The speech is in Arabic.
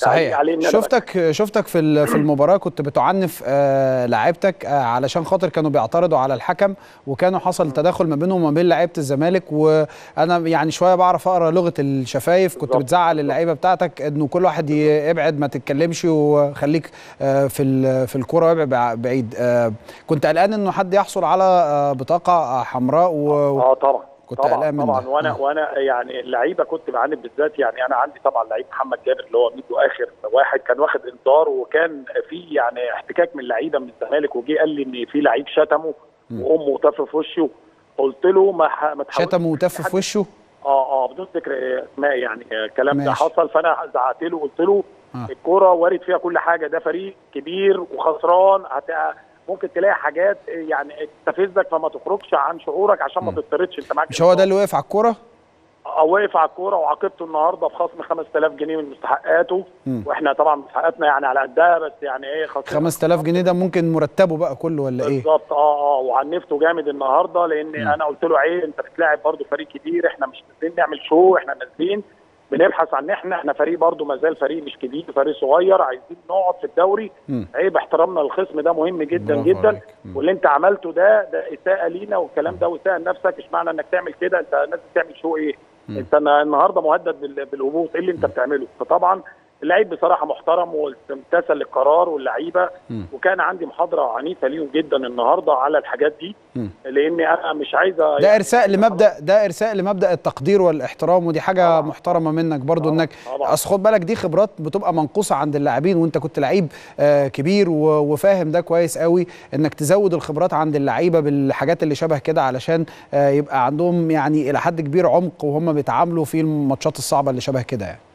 صحيح. شفتك في المباراه كنت بتعنف لاعيبتك علشان خاطر كانوا بيعترضوا على الحكم، وكانوا حصل تداخل ما بينهم وما بين لعيبه الزمالك، وانا يعني شويه بعرف اقرا لغه الشفايف. كنت بتزعل اللعيبه بتاعتك انه كل واحد يبعد، ما تتكلمش وخليك في الكوره وابعد بعيد. كنت قلقان انه حد يحصل على بطاقه حمراء طبعا كنت قلقان منه طبعا. وانا يعني اللعيبه كنت بعاني بالذات. يعني انا عندي طبعا لعيب محمد جابر اللي هو ميدو اخر واحد كان واخد انذار، وكان في يعني احتكاك من لعيبه من الزمالك، وجي قال لي ان في لعيب شتمه وامه تف في وشه. قلت له ما تحاولش. شتمه وتف في وشه؟ بدون ذكر اسماء يعني. الكلام ده حصل، فانا زعقت له وقلت له الكوره وارد فيها كل حاجه، ده فريق كبير وخسران، ممكن تلاقي حاجات يعني تستفزك، فما تخرجش عن شعورك عشان ما تضطردش. انت معاك مش هو ده اللي وقف على الكوره؟ وقف على الكوره، وعاقبته النهارده بخصم 5000 جنيه من مستحقاته. واحنا طبعا مستحقاتنا يعني على قدها، بس يعني ايه 5000 جنيه ده ممكن مرتبه بقى كله ولا ايه؟ بالظبط. وعنفته جامد النهارده، لان انا قلت له عيب، انت بتلاعب برضه فريق كبير، احنا مش نازلين نعمل شو، احنا نازلين بنبحث عن احنا فريق برضه ما زال فريق مش كبير، فريق صغير، عايزين نقعد في الدوري. عيب احترامنا للخصم ده مهم جدا جدا. واللي انت عملته ده اساءه لينا، والكلام ده واساءه لنفسك. مش معنى انك تعمل كده انت نازل تعمل شو ايه؟ انت النهارده مهدد بالهبوط، ايه اللي انت بتعمله؟ فطبعا اللعيب بصراحه محترم وامتثل للقرار واللعيبه. وكان عندي محاضره عنيفه ليهم جدا النهارده على الحاجات دي، لاني انا مش عايزه ده ارساء لمبدا التقدير والاحترام، ودي حاجه محترمه منك برضو. انك اصل خد بالك دي خبرات بتبقى منقوصه عند اللاعبين، وانت كنت لعيب كبير وفاهم ده كويس قوي، انك تزود الخبرات عند اللعيبه بالحاجات اللي شبه كده علشان يبقى عندهم يعني الى حد كبير عمق وهم بيتعاملوا في الماتشات الصعبه اللي شبه كده يعني.